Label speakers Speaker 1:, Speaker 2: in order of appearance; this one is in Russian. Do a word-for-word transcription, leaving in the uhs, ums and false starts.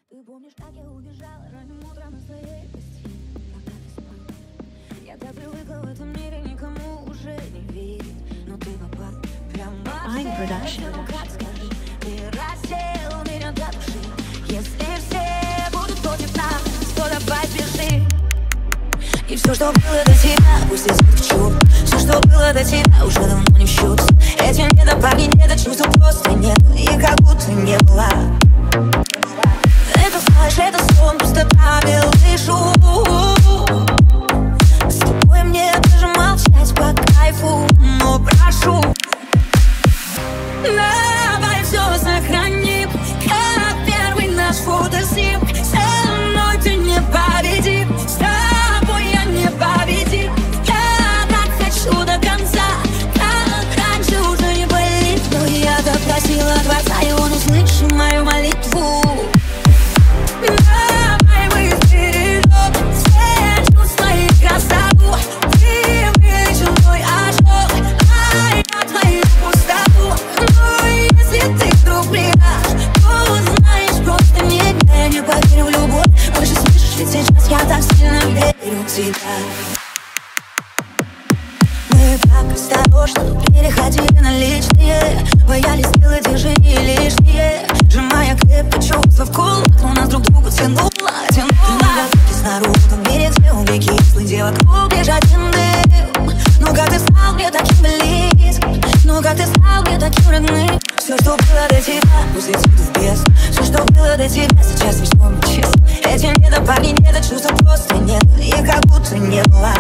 Speaker 1: Ты помнишь, как я убежала ранним утром из твоей постели, пока ты спал? Я так привыкла в этом мире никому уже не верить, но ты попал прямо в сердце. Ну как скажи, ты рассеял меня до души. Если все будут против нас, то давай бежи. И все, что было до тебя, пусть идет к черту. Все, что было до тебя, уже давно не в счет. Эти недопарни, недочувства просто нет, и как будто не было. Это знаешь, это сон, просто правил дышу. С тобой мне даже молчать по кайфу, но прошу, давай все сохраним, как первый наш фотоснимок. Со мной ты не победим, с тобой я не победим. Я так хочу до конца, как раньше уже не болит. Но я так просила Творца, и он услышал мою молитву. Давай выберем все чувства и красоту. Ты вылечил мой ожог, а я твою пустоту. Но если ты вдруг предашь, то узнаешь просто меня. Я не поверю в любовь, больше слышишь, ведь сейчас я так сильно верю в тебя. Мы так осторожно переходили на личные, боялись сделать движения лишние. Сжимая крепко чувства в кулак, но нас друг другу тянуло, тянуло. Ты снаружи, в мире, где убеги, если где вокруг лишь один дым. Ну как ты стал мне таким близким, ну как ты стал мне таким родным. Все, что было до тебя, пусть летит в бездну. Все, что было до тебя, сейчас не вспомню честно. Эти недопарни, недочувства просто нет, и как будто не было.